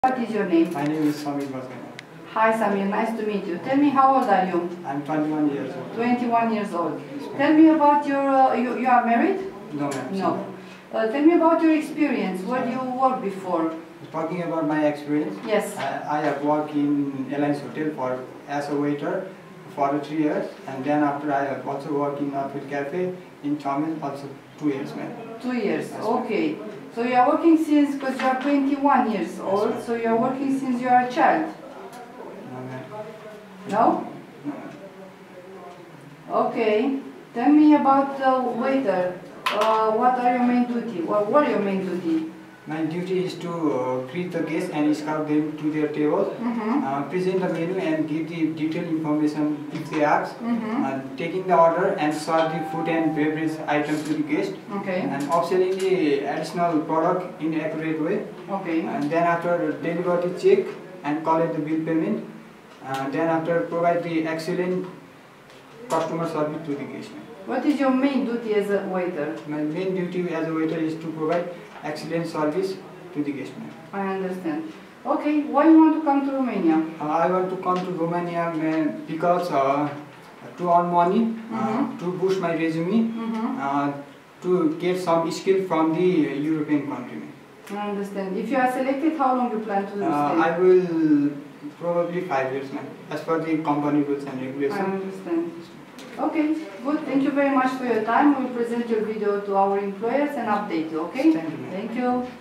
What is your name? My name is Samir Basana. Hi Samir, nice to meet you. Tell me, how old are you? I'm 21 years old. 21 years old. Tell me about your, you are married? No, ma'am. No. Tell me about your experience. Where do you work before? Talking about my experience, Yes. I have worked in Airlines Hotel as a waiter for 3 years, and then after I have also worked in Northwood Cafe in Chaumil also 2 years, ma'am. 2 years, okay. So you are working since, because you are 21 years old, so you are working since you are a child? No, ma'am. No? No. Okay. Tell me about the waiter. What are your main duty? What are your main duty? My duty is to greet the guests and escort them to their table, present the menu and give the detailed information if they ask, taking the order and serve the food and beverage items to the guest, Okay. and upselling the additional product in accurate way. Okay. And then after deliver the check and collect the bill payment, then after provide the excellent customer service to the guest. What is your main duty as a waiter? My main duty as a waiter is to provide excellent service to the guest. I understand. Okay, why you want to come to Romania? I want to come to Romania because to earn money, to boost my resume, to get some skill from the European country. I understand. If you are selected, how long you plan to stay? I will probably 5 years, as per the company rules and I regulations. understand. Okay, good. Thank you very much for your time. We will present your video to our employers and update you, okay? Thank you. Thank you.